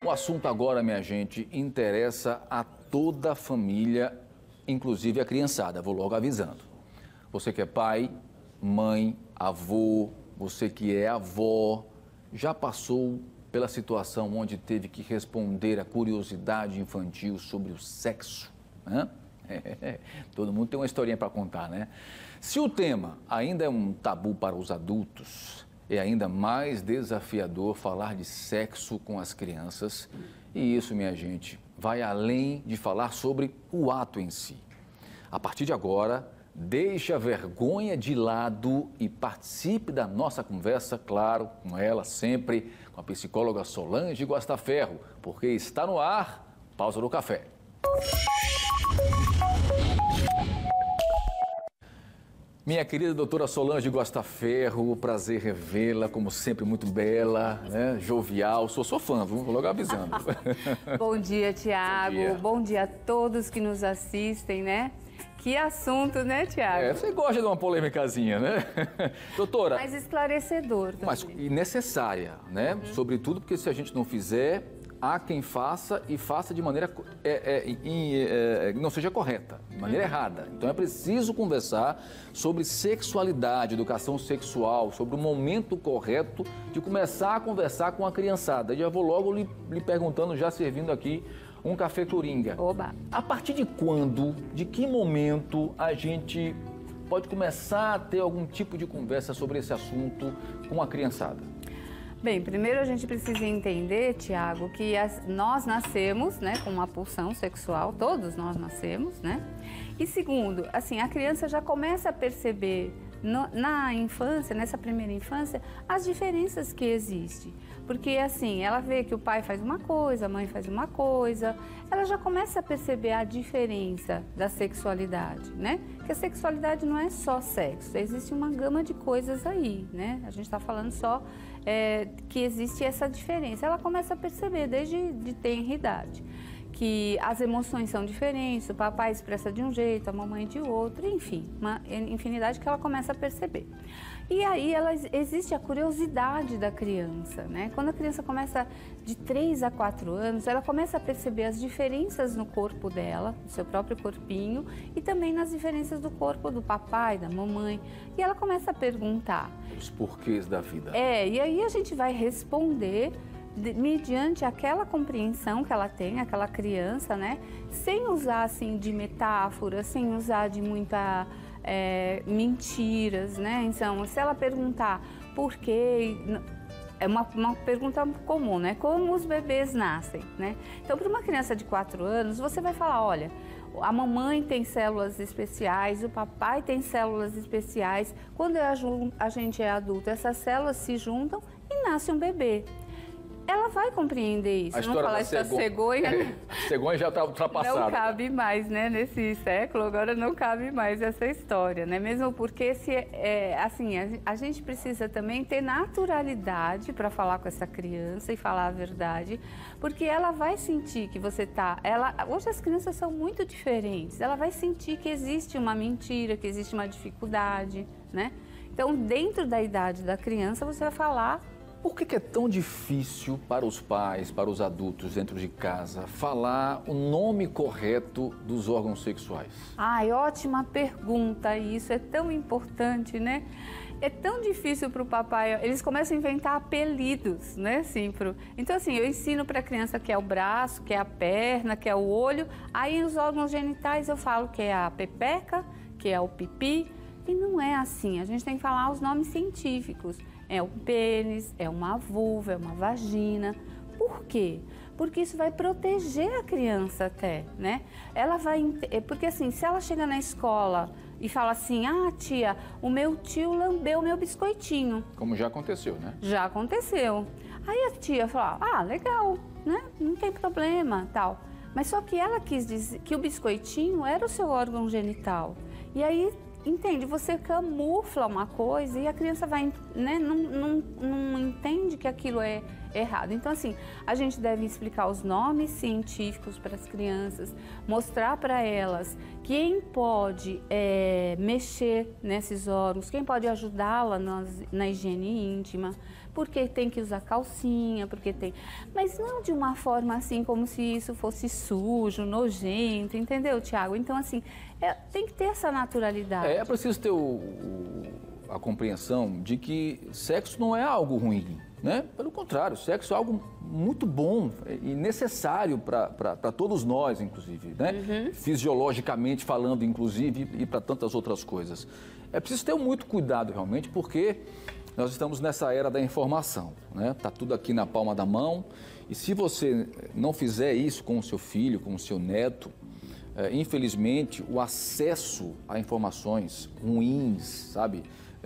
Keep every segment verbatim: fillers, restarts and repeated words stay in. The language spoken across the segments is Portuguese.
O assunto agora, minha gente, interessa a toda a família, inclusive a criançada. Vou logo avisando. Você que é pai, mãe, avô, você que é avó, já passou pela situação onde teve que responder à curiosidade infantil sobre o sexo, né? Todo mundo tem uma historinha para contar, né? Se o tema ainda é um tabu para os adultos, é ainda mais desafiador falar de sexo com as crianças. E isso, minha gente, vai além de falar sobre o ato em si. A partir de agora, deixe a vergonha de lado e participe da nossa conversa, claro, com ela sempre, com a psicóloga Solange Guastaferro, porque está no ar, Pausa do Café. Minha querida doutora Solange Guastaferro, prazer revê-la, como sempre, muito bela, né? Jovial. Sou, sou fã, vou logo avisando. Bom dia, Tiago. Bom dia. Bom dia a todos que nos assistem, né? Que assunto, né, Tiago? É, você gosta de uma polêmicazinha, né? Doutora... Mais esclarecedor também. Mas e necessária, né? Uhum. Sobretudo porque se a gente não fizer, há quem faça e faça de maneira é, é, é, não seja correta, de maneira uhum. errada. Então é preciso conversar sobre sexualidade, educação sexual, sobre o momento correto de começar a conversar com a criançada. Já vou logo lhe, lhe perguntando, já servindo aqui um café coringa. Oba! A partir de quando, de que momento a gente pode começar a ter algum tipo de conversa sobre esse assunto com a criançada? Bem, primeiro a gente precisa entender, Tiago, que as, nós nascemos, né, com uma pulsão sexual, todos nós nascemos, né? E segundo, assim, a criança já começa a perceber no, na infância, nessa primeira infância, as diferenças que existem. Porque, assim, ela vê que o pai faz uma coisa, a mãe faz uma coisa, ela já começa a perceber a diferença da sexualidade, né? Que a sexualidade não é só sexo, existe uma gama de coisas aí, né? A gente está falando só é, que existe essa diferença. Ela começa a perceber desde de tenra idade que as emoções são diferentes, o papai expressa de um jeito, a mamãe de outro, enfim, uma infinidade que ela começa a perceber. E aí ela, existe a curiosidade da criança, né? Quando a criança começa de três a quatro anos, ela começa a perceber as diferenças no corpo dela, no seu próprio corpinho, e também nas diferenças do corpo do papai, da mamãe. E ela começa a perguntar. Os porquês da vida. É, e aí a gente vai responder de, mediante aquela compreensão que ela tem, aquela criança, né? Sem usar, assim, de metáforas, sem usar de muita... É, mentiras, né? Então, se ela perguntar por quê, é uma, uma pergunta comum, né? Como os bebês nascem, né? Então, para uma criança de quatro anos, você vai falar, olha, a mamãe tem células especiais, o papai tem células especiais. Quando a gente é adulto, essas células se juntam e nasce um bebê. Ela vai compreender isso. A não falar da essa cegonha. É, cegonha já está ultrapassada. Não cabe mais, né? Nesse século, agora não cabe mais essa história, né? Mesmo porque, se, é, assim, a, a gente precisa também ter naturalidade para falar com essa criança e falar a verdade, porque ela vai sentir que você tá... Ela, hoje as crianças são muito diferentes. Ela vai sentir que existe uma mentira, que existe uma dificuldade, né? Então, dentro da idade da criança, você vai falar... Por que que é tão difícil para os pais, para os adultos dentro de casa, falar o nome correto dos órgãos sexuais? Ai, ótima pergunta, isso é tão importante, né? É tão difícil para o papai, eles começam a inventar apelidos, né? Assim, pro... Então, assim, eu ensino para a criança que é o braço, que é a perna, que é o olho, aí os órgãos genitais eu falo que é a pepeca, que é o pipi, e não é assim, a gente tem que falar os nomes científicos. É um pênis, é uma vulva, é uma vagina. Por quê? Porque isso vai proteger a criança até, né? Ela vai... Porque assim, se ela chega na escola e fala assim, ah, tia, o meu tio lambeu o meu biscoitinho. Como já aconteceu, né? Já aconteceu. Aí a tia fala, ah, legal, né? Não tem problema, tal. Mas só que ela quis dizer que o biscoitinho era o seu órgão genital. E aí... Entende? Você camufla uma coisa e a criança vai, né, não, não, não entende que aquilo é errado. Então, assim, a gente deve explicar os nomes científicos para as crianças, mostrar para elas quem pode é, mexer nesses órgãos, quem pode ajudá-la na higiene íntima, porque tem que usar calcinha, porque tem... Mas não de uma forma assim, como se isso fosse sujo, nojento, entendeu, Tiago? Então, assim, é, tem que ter essa naturalidade. É, é preciso ter o, o, a compreensão de que sexo não é algo ruim, né? Pelo contrário, sexo é algo muito bom e necessário para todos nós, inclusive, né? Uhum. Fisiologicamente falando, inclusive, e para tantas outras coisas. É preciso ter muito cuidado, realmente, porque nós estamos nessa era da informação, né? Tá tudo aqui na palma da mão e se você não fizer isso com o seu filho, com o seu neto, é, infelizmente, o acesso a informações ruins, sabe?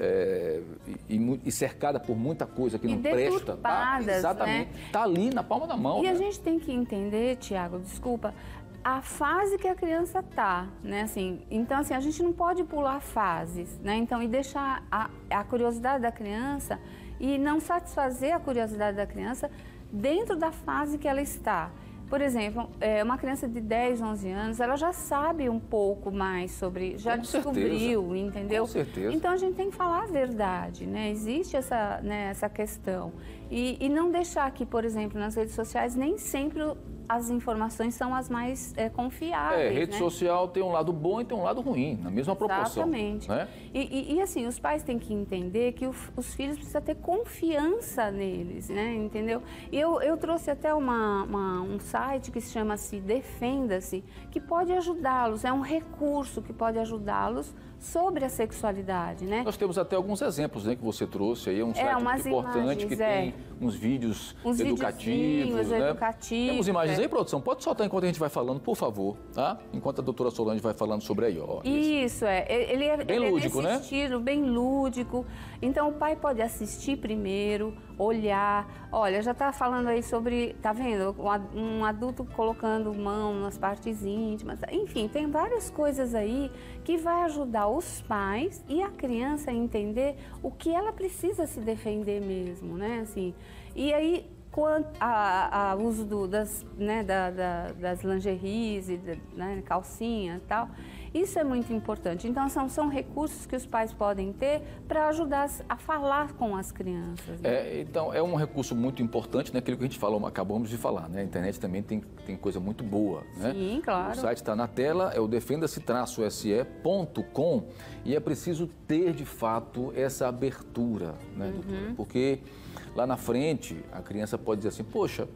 É, e, e cercada por muita coisa que e não presta. Tá, exatamente. Né? Tá ali na palma da mão. E né? a gente tem que entender, Tiago, desculpa, a fase que a criança tá, né? Assim, então, assim, a gente não pode pular fases, né? Então, e deixar a, a curiosidade da criança e não satisfazer a curiosidade da criança dentro da fase que ela está. Por exemplo, é, uma criança de dez, onze anos, ela já sabe um pouco mais sobre, já Com descobriu, certeza. entendeu? Com certeza. Então a gente tem que falar a verdade, né? Existe essa, né, essa questão. E, e não deixar que, por exemplo, nas redes sociais, nem sempre as informações são as mais é, confiáveis. É, rede né? social tem um lado bom e tem um lado ruim, na mesma proporção. Exatamente. Né? E, e, e assim, os pais têm que entender que o, os filhos precisam ter confiança neles, né? Entendeu? E eu, eu trouxe até uma, uma, um site que se chama-se Defenda-se, que pode ajudá-los, é um recurso que pode ajudá-los sobre a sexualidade, né? Nós temos até alguns exemplos, né, que você trouxe aí, é um site é, muito importante imagens, que é. tem uns vídeos uns educativos, né? educativos. Temos imagens é. aí, produção? Pode soltar enquanto a gente vai falando, por favor, tá? Enquanto a doutora Solange vai falando sobre aí, ó. Isso, é. Ele é bem ele lúdico, é nesse né? estilo, bem lúdico. Então, o pai pode assistir primeiro, olhar. Olha, já está falando aí sobre, tá vendo? Um adulto colocando mão nas partes íntimas. Enfim, tem várias coisas aí que vai ajudar os pais e a criança a entender o que ela precisa se defender mesmo, né? Assim, e aí, quanto ao uso do, das, né, da, da, das lingeries, e, né, calcinha e tal, isso é muito importante. Então, são, são recursos que os pais podem ter para ajudar a falar com as crianças. Né? É, então, é um recurso muito importante, né? Aquilo que a gente falou, acabamos de falar, né? A internet também tem, tem coisa muito boa, né? Sim, claro. O site está na tela, é o defenda-se S E ponto com e é preciso ter, de fato, essa abertura, né, doutora? Uhum. Porque lá na frente, a criança pode dizer assim, poxa,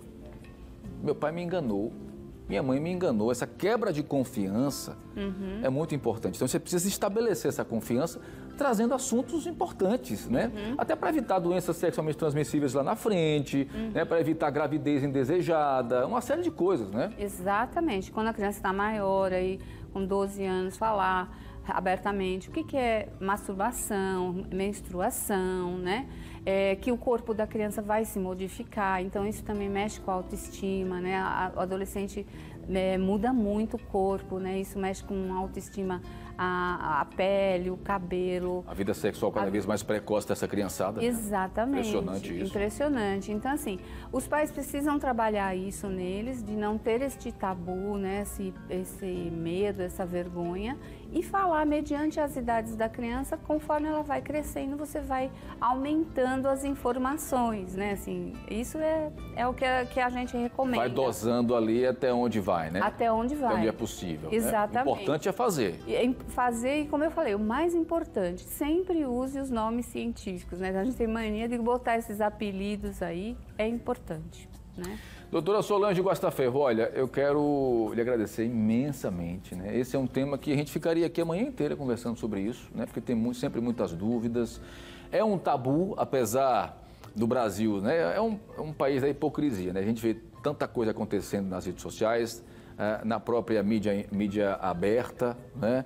meu pai me enganou, minha mãe me enganou. Essa quebra de confiança uhum. é muito importante. Então, você precisa estabelecer essa confiança trazendo assuntos importantes, né? Uhum. Até para evitar doenças sexualmente transmissíveis lá na frente, uhum. né? Para evitar gravidez indesejada, uma série de coisas, né? Exatamente. Quando a criança está maior, aí, com doze anos, falar abertamente o que, que é masturbação, menstruação, né? É, que o corpo da criança vai se modificar, então isso também mexe com a autoestima, né? A, o adolescente é, muda muito o corpo, né? Isso mexe com a autoestima, a, a pele, o cabelo. A vida sexual cada a... vez mais precoce dessa criançada. Exatamente. Né? Impressionante isso. Impressionante. Então, assim, os pais precisam trabalhar isso neles, de não ter este tabu, né? Esse, esse medo, essa vergonha, e falar mediante as idades da criança, conforme ela vai crescendo, você vai aumentando as informações, né? Assim, isso é, é o que a, que a gente recomenda. Vai dosando ali até onde vai, né? Até onde vai. Até onde é possível. Exatamente. Né? O importante é fazer. É fazer, e como eu falei, o mais importante, sempre use os nomes científicos, né? A gente tem mania de botar esses apelidos aí, é importante, né? Doutora Solange Guastaferro, olha, eu quero lhe agradecer imensamente, né? Esse é um tema que a gente ficaria aqui a manhã inteira conversando sobre isso, né? Porque tem muito, sempre muitas dúvidas. É um tabu, apesar do Brasil, né? É um, é um país da hipocrisia, né? A gente vê tanta coisa acontecendo nas redes sociais, na própria mídia, mídia aberta, né?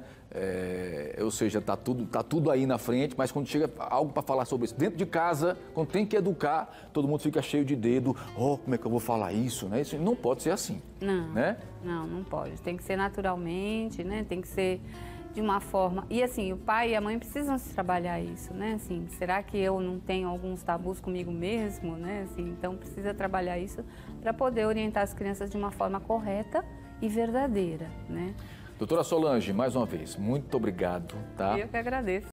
É, ou seja, está tudo, tá tudo aí na frente, mas quando chega algo para falar sobre isso dentro de casa, quando tem que educar, todo mundo fica cheio de dedo. Oh, como é que eu vou falar isso? Né? Isso não pode ser assim. Não, né? não, não pode. Tem que ser naturalmente, né? Tem que ser de uma forma... E assim, o pai e a mãe precisam se trabalhar isso, né? Assim, será que eu não tenho alguns tabus comigo mesmo, né? Assim, então, precisa trabalhar isso para poder orientar as crianças de uma forma correta e verdadeira, né? Doutora Solange, mais uma vez, muito obrigado, tá? Eu que agradeço.